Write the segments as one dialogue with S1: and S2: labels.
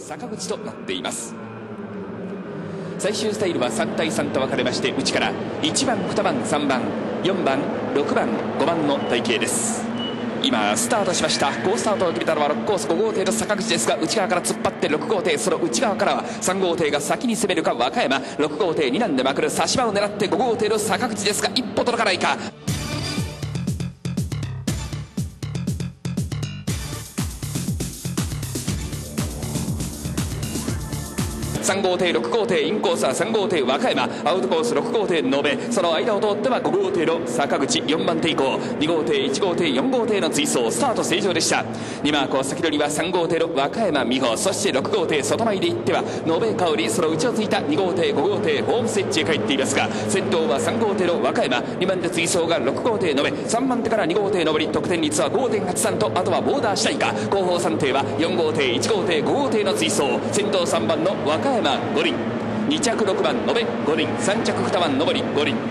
S1: 坂口となっています。最終スタイルは3対3と分かれまして、内から1番、2番、3番、4番、6番、5番の隊形です。今スタートしました。好スタートを決めたのは6コース5号艇の坂口ですが、内側から突っ張って6号艇、その内側からは3号艇が先に攻めるか和歌山、6号艇2段でまくる差し場を狙って5号艇の坂口ですが、一歩届かないか。3号艇6号艇インコースは3号艇和歌山、アウトコース6号艇延べ、その間を通っては5号艇の坂口、4番手以降2号艇1号艇4号艇の追走、スタート正常でした。2マークを先取りは3号艇の和歌山美穂、そして6号艇外前で行っては延べ香織、その内をついた2号艇5号艇ホームスエッジへ帰っていますが、先頭は3号艇の和歌山、2番手追走が6号艇延べ、3番手から2号艇上り、得点率は 5.83 と、あとはボーダー次第か。後方3艇は4号艇1号艇5号艇の追走、先頭3番の和歌山5輪、2着6番延べ5輪、3着2番上り5輪。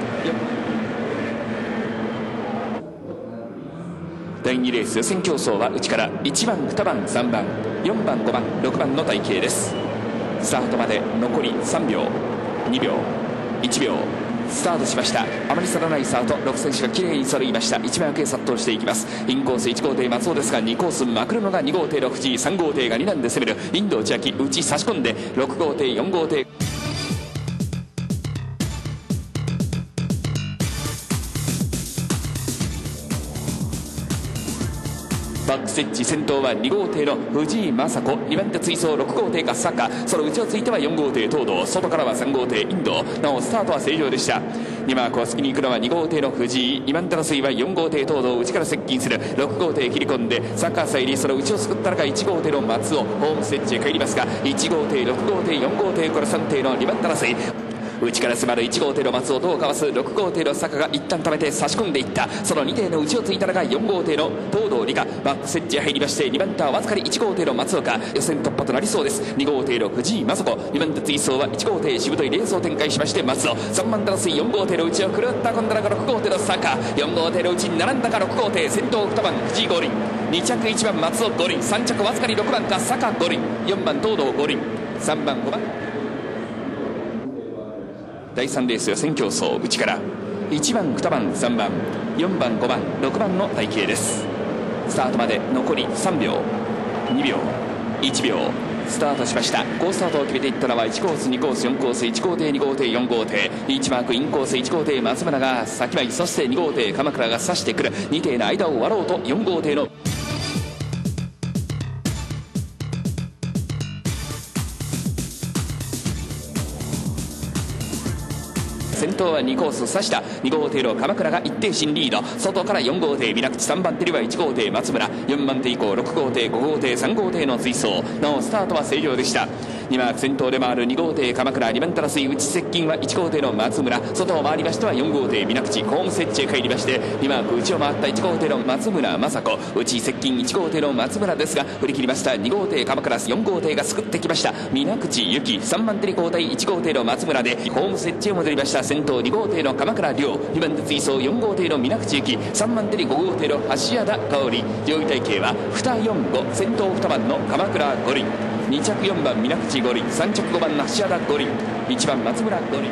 S1: 第2レース予選競争は内から1番2番3番4番5番6番の隊形です。スタートまで残り3秒2秒1秒。スタートしました。あまり去らないスタート、6選手がきれいに揃いました。1番へ殺到していきます。インコース1号艇松尾ですが、2コースまくるのが2号艇の藤井、3号艇が2段で攻めるインド内明、内差し込んで6号艇4号艇。バックステッジ、先頭は2号艇の藤井雅子、2番手追走6号艇が坂、その内をついては4号艇東堂、外からは3号艇インド、なおスタートは正常でした。2マークを先に行くのは2号艇の藤井、2番手の水は4号艇東堂、内から接近する6号艇切り込んで坂さ入り、その内を救ったのが1号艇の松尾、ホームステッジへ帰りますが、1号艇6号艇4号艇これ3艇の2番手争い、内から迫る1号艇の松尾とをかわす6号艇の坂が一旦止めて差し込んでいった。その2艇の内をついたのが4号艇の東堂理香、バックステッジへ入りまして、2番手はわずかに1号艇の松岡、予選突破となりそうです。2号艇の藤井雅子、2番手追走は1号艇しぶとい連走を展開しまして松尾、3番手の水4号艇の内を狂った今度は6号艇の坂、4号艇の内に並んだか6号艇、先頭2番藤井五輪、2着1番松尾五輪、3着わずかに6番か坂五輪、4番東堂五輪、3番5番。第3レース予選競争、内から1番2番3番4番5番6番の隊形です。スタートまで残り3秒2秒1秒。スタートしました。好スタートを決めていったのは1コース2コース4コース1号艇2号艇4号艇、1マークインコース1号艇松村が先前、そして2号艇鎌倉が差してくる、2艇の間を割ろうと4号艇の先頭は2コース指した2号艇の鎌倉が一定心リード、外から4号艇水口、3番手には1号艇松村、4番手以降6号艇5号艇3号艇の追走、なおスタートは正常でした。2マーク先頭で回る2号艇鎌倉、2番手争い内接近は1号艇の松村、外を回りましては4号艇水口、ホームスエッジへ帰りまして2マーク内を回った1号艇の松村雅子、内接近1号艇の松村ですが振り切りました。2号艇鎌倉、4号艇がすくってきました水口由紀、3番手に交代1号艇の松村でホームスエッジへ戻りました。先頭2号艇の鎌倉亮、2番手追走4号艇の水口由紀、3番手に5号艇の橋谷田香織、上位体系は245、先頭2番の鎌倉五輪、2着4番水口五輪、3着5番の橋谷田五輪、1番松村五輪。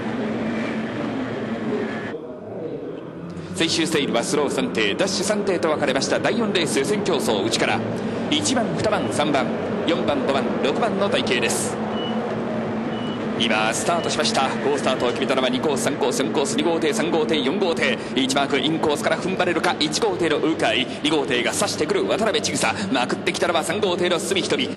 S1: 最終ステイルはスロー3艇ダッシュ3艇と分かれました。第4レース予選競争、内から1番2番3番4番5番6番の隊形です。今スタートしました。好スタートを決めたのは2コース3コース4コース2号艇3号艇4号艇、1マークインコースから踏ん張れるか1号艇の鵜飼、2号艇が差してくる渡辺千草、まくってきたのは3号艇の隅瞳、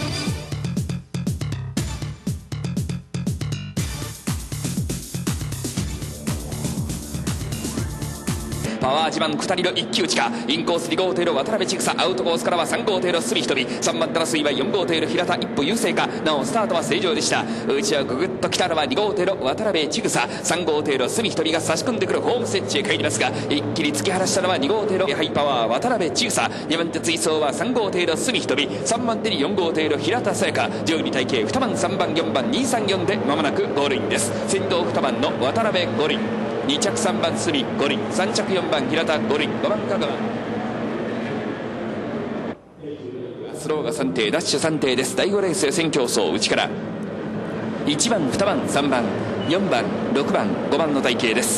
S1: パワー自慢2人の一騎打ちか。インコース2号艇の渡辺千草、アウトコースからは3号艇の隅瞳、3番手の水は4号艇の平田、一歩優勢か。なおスタートは正常でした。内をググッと来たのは2号艇の渡辺千草、3号艇の隅瞳が差し込んでくるホームスエッジへ帰りますが、一気に突き放したのは2号艇のハイパワー渡辺千草、2番手追走は3号艇の隅瞳、3番手に4号艇の平田沙耶香、上位に体系2番3番4番234で間もなくゴールインです。先頭2番の渡辺五輪、2着3番隅五輪、3着4番平田五輪、5番香川。 スローが3艇ダッシュ3艇です。第5レース予選競争内から1番2番3番4番6番5番の体型です。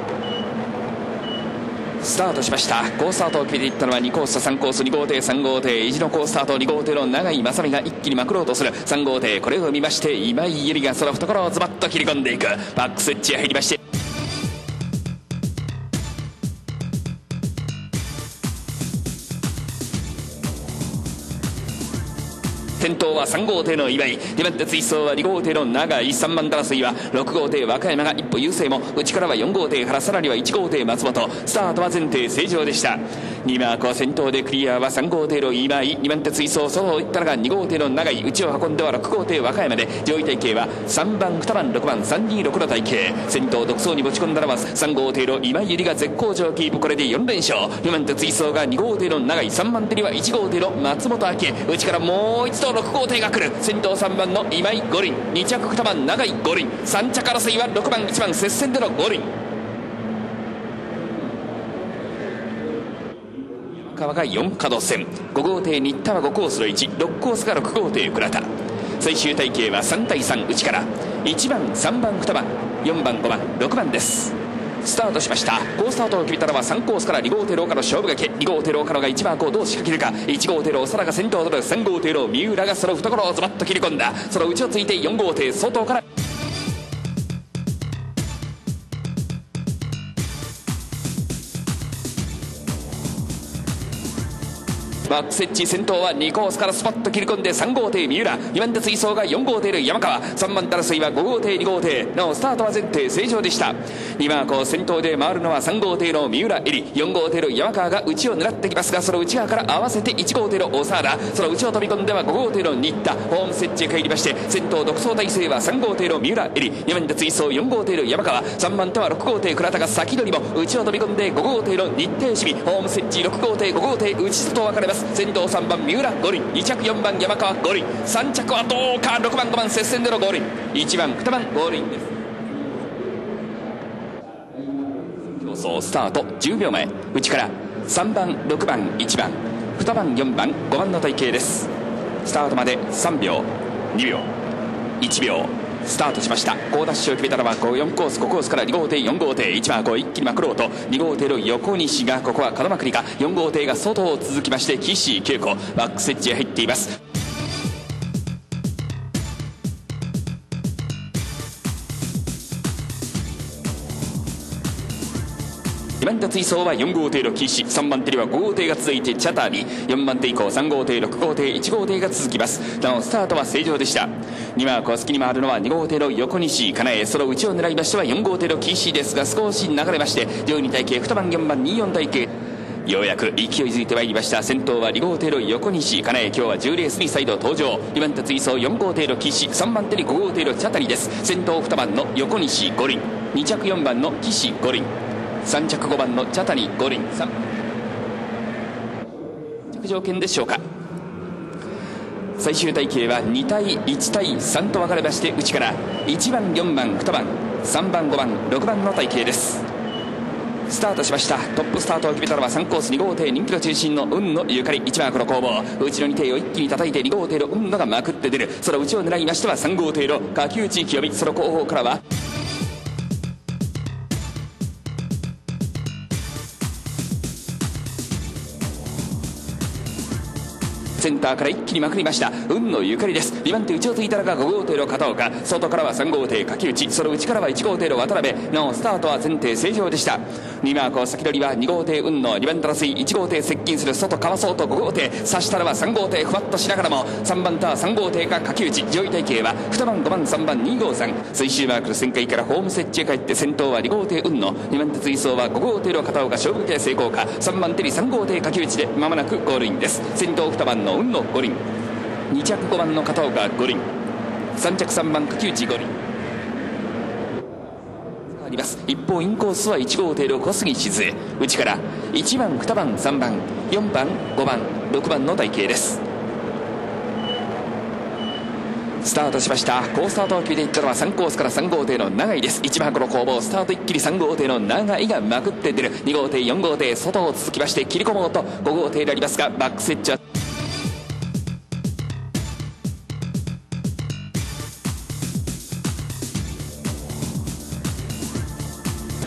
S1: スタートしました。好スタートを決めていったのは2コースと3コース、2号艇3号艇意地の好スタート、2号艇の永井正美が一気にまくろうとする3号艇、これを見まして今井ゆりがその懐をズバッと切り込んでいく。バックスエッジへ入りまして先頭は3号艇の岩井、2番手追走は2号艇の永井、3番手争いは6号艇和歌山が一歩優勢も、内からは4号艇からさらには1号艇松本。スタートは前艇正常でした。2マークは先頭でクリアは3号艇の今井、2番手追走外を行ったのが2号艇の永井、内を運んでは6号艇和歌山で、上位体系は3番2番6番326の体系。先頭独走に持ち込んだのは3号艇の今井ゆりが絶好調キープ、これで4連勝。2番手追走が2号艇の永井、3番手には1号艇の松本明恵、内からもう一度6号艇が来る。先頭3番の今井五輪、2着2番永井五輪、3着争いは6番1番接戦での五輪。山川が4角線、5号艇新田は5コースの16コースが6号艇倉田。最終体系は3対3、内から1番3番2番4番5番6番です。スタートしました。好スタートを決めたのは3コースから2号艇廊下の勝負掛け、2号艇廊下のが1マークをどう仕掛けるか。1号艇の長田が先頭を取る。3号艇の三浦がその懐をズバッと切り込んだ。その内をついて4号艇外からバックセッジ、先頭は2コースからスパッと切り込んで3号艇三浦、2番手追走が4号艇の山川、3番手争いは5号艇2号艇。なおスタートは前艇正常でした。2マークを先頭で回るのは3号艇の三浦恵里、4号艇の山川が内を狙ってきますが、その内側から合わせて1号艇の長田、その内を飛び込んでは5号艇の新田、ホームセッジへ帰りまして、先頭独走体制は3号艇の三浦恵里、2番手追走4号艇の山川、3番手は6号艇倉田が先取りも、内を飛び込んで5号艇の日程守備、ホームセッジ6号艇5号艇内外分かれます。先頭3番三浦五輪、2着4番山川五輪、3着はどうか6番5番接戦での五輪、1番2番五輪です。競争スタート10秒前、内から3番6番1番2番4番5番の体系です。スタートまで3秒2秒1秒スタートしました。好ダッシュを決めたのは4コース5コースから2号艇4号艇、1番一気にまくろうと2号艇の横西がここは角まくりか、4号艇が外を続きまして岸恵子バックセッジへ入っています。2番手追走は4号艇の岸、3番手には5号艇が続いてチャタリ、4番手以降3号艇6号艇1号艇が続きます。なおスタートは正常でした。2マークを先に回るのは2号艇の横西かなえ、その内を狙いましては4号艇の岸ですが、少し流れまして上位に体系2番4番24体系、ようやく勢いづいてまいりました。先頭は2号艇の横西かなえ、今日は10レースに再度登場。2番手追走4号艇の岸、3番手に5号艇のチャタリです。先頭2番の横西五輪、2着4番の岸五輪、3着5番の茶谷五輪、着条件でしょうか。最終体系は2対1対3と分かれまして、内から1番4番2番3番5番6番の体系です。スタートしました。トップスタートを決めたのは3コース2号艇人気の中心の運野ゆかり、1マークの攻防、内の2艇を一気に叩いて2号艇の運野がまくって出る。その内を狙いましては3号艇の柿内清美、その後方からはセンターから一気にまくりました運野ゆかりです。2番手内をついたのが5号艇の片岡、外からは3号艇柿内、その内からは1号艇の渡辺。なおスタートは前艇正常でした。2マークを先取りは2号艇運野、2番手争い1号艇接近する外かわそうと5号艇、差したのは3号艇ふわっとしながらも3番手は3号艇か柿内、上位体系は2番5番3番253。最終マークの旋回からホーム設置へ帰って先頭は2号艇運野、2番手追走は5号艇の片岡、勝負系成功か。3番手に3号艇柿内でまもなくゴールインです。先頭2番の運野五輪、2着5番の片岡五輪、3着3番柿内五輪あります。一方インコースは1号艇の小杉静江、内から1番2番3番4番5番6番の体系です。スタートしました。好スタートを決めていったのは3コースから3号艇の永井です。1番この攻防、スタート一気に3号艇の永井がまくって出る。2号艇4号艇外を続きまして切り込もうと5号艇でありますが、バックセッチは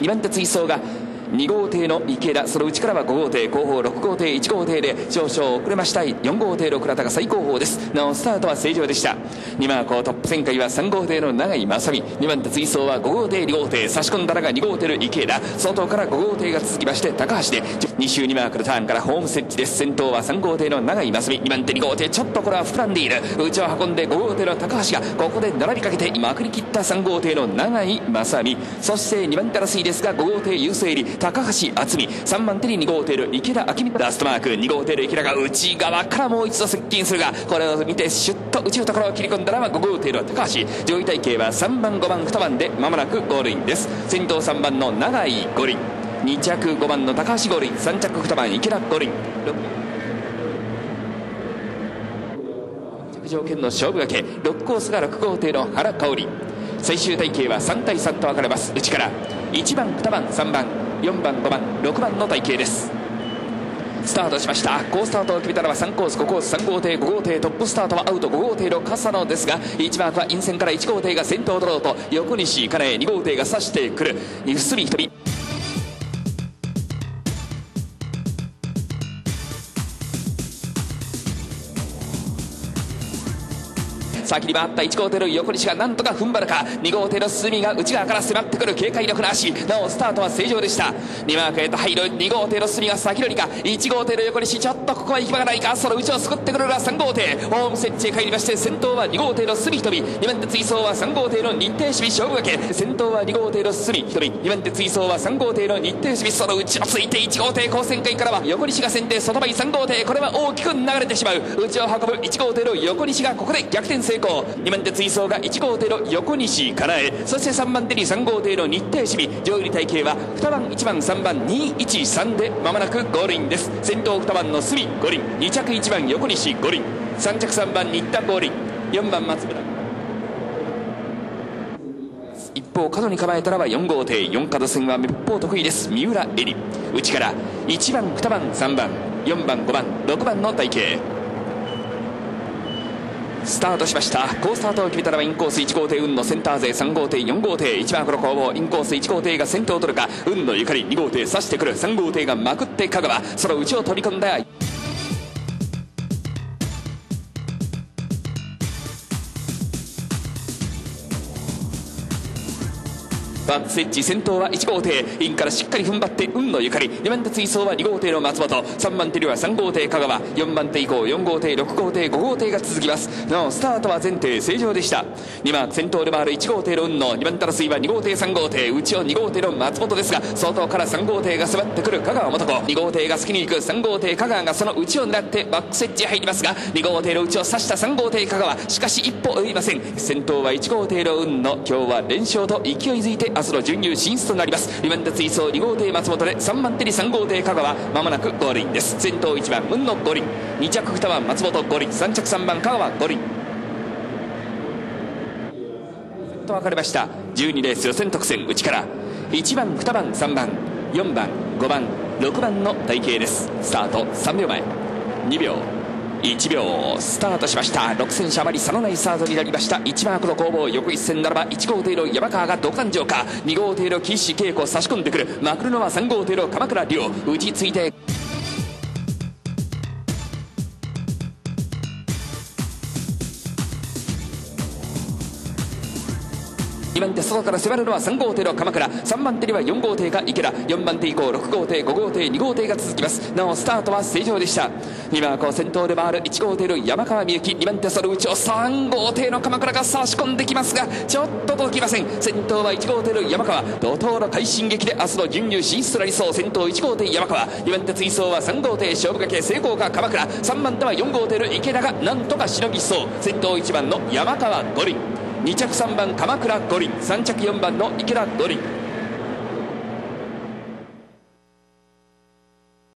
S1: 2番手追走が2号艇の池田、その内からは5号艇後方、6号艇1号艇で少々遅れました。4号艇の倉田が最後方です。なおスタートは正常でした。2マークトップ旋回は3号艇の永井正美、2番手追走は5号艇2号艇、差し込んだのが2号艇の池田、外から5号艇が続きまして高橋で2周2マークのターンからホーム設置です。先頭は3号艇の永井正美、2番手2号艇ちょっとこれは膨らんでいる、内を運んで5号艇の高橋がここで並びかけて今送り切った3号艇の永井正美、そして2番手争いですが5号艇優勢入り高橋敦美、3番手に2号艇の池田明美、ラストマーク2号艇の池田が内側からもう一度接近するが、これを見てシュッと内のところを切り込んだのは5号艇の高橋、上位体系は3番5番2番で間もなくゴールインです。先頭3番の永井五輪、2着5番の高橋ゴールイン、3着2番池田ゴールイン、着条件の勝負がけ6コースが6号艇の原香織、最終体系は3対3と分かれます。内から1番2番3番4番5番6番の体系です。スタートしました。好スタートを決めたのは3コース5コース3号艇5号艇、トップスタートはアウト5号艇の笠野ですが、1マークは陰線から1号艇が先頭を取ろうと横西かなえ2号艇が差してくる、隅一人先に回った1号艇の横西がなんとか踏ん張るか、2号艇の隅が内側から迫ってくる警戒力なし、なおスタートは正常でした。2マークへと入る2号艇の隅が先乗りか、1号艇の横西ちょっとここは行き場がないか、その内を救ってくるのが3号艇、ホーム設置へ帰りまして、先頭は2号艇の隅ひとみ、2番手追走は3号艇の日程守備勝負がけ、先頭は2号艇の隅ひとみ、2番手追走は3号艇の日程守備、その内をついて1号艇高旋回からは横西が先手、外前3号艇、これは大きく流れてしまう、内を運ぶ1号艇の横西がここで逆転成功、2番手追走が1号艇の横西かなえ、そして3番手に3号艇の日程守備、上位に体系は2番1番3番213で間もなくゴールインです。先頭2番の隅五輪、2着1番横西五輪、3着3番新田ゴールイン、4番松村、一方角に構えたのは4号艇4角線はめっぽう得意です。三浦恵里、内から1番2番3番4番5番6番の体系スタートしました。好スタートを決めたのはインコース1号艇運のセンター勢3号艇4号艇、1番この攻防、インコース1号艇が先頭を取るか、運のゆかり2号艇刺してくる、3号艇がまくって香川、その内を飛び込んだバックスエッジ、先頭は1号艇インからしっかり踏ん張って運のゆかり、2番手追走は2号艇の松本、3番手には3号艇香川、4番手以降4号艇6号艇5号艇が続きます。なおスタートは前提正常でした。2マーク先頭で回る1号艇の運の2番手争いは2号艇3号艇、内を2号艇の松本ですが、外から3号艇が迫ってくる香川元子、2号艇が先に行く3号艇香川がその内を狙ってバックスエッジ入りますが、2号艇の内を刺した3号艇香川、しかし一歩及びません。先頭は1号艇の運の今日は連勝と勢いづいて明日の準優進出となります。2番手追走2号艇松本で3番手に3号艇香川、まもなくゴールインです。先頭1番運のゴールイン、2着2番松本ゴールイン、3着3番香川ゴールインと分かれました。12レース予選特選、内から1番2番3番4番5番6番の体系です。スタート3秒前、2秒1秒スタートしました。6戦車あまり差のないスタートになりました。1マークの攻防、横一線ならば1号艇の山川が土管城か、2号艇の岸恵子差し込んでくる、まくるのは3号艇の鎌倉亮、打ちついて2番手外から迫るのは3号艇の鎌倉、3番手には4号艇か池田、4番手以降6号艇5号艇2号艇が続きます。なおスタートは正常でした。2マークを先頭で回る1号艇の山川美幸、2番手その内を3号艇の鎌倉が差し込んできますが、ちょっと届きません。先頭は1号艇の山川、怒涛の快進撃で明日の準優進出となりそう。先頭1号艇山川、2番手追走は3号艇勝負かけ成功か鎌倉、3番手は4号艇の池田がなんとかしのぎそう。先頭1番の山川五輪、2着3番鎌倉五輪、3着4番の池田五輪。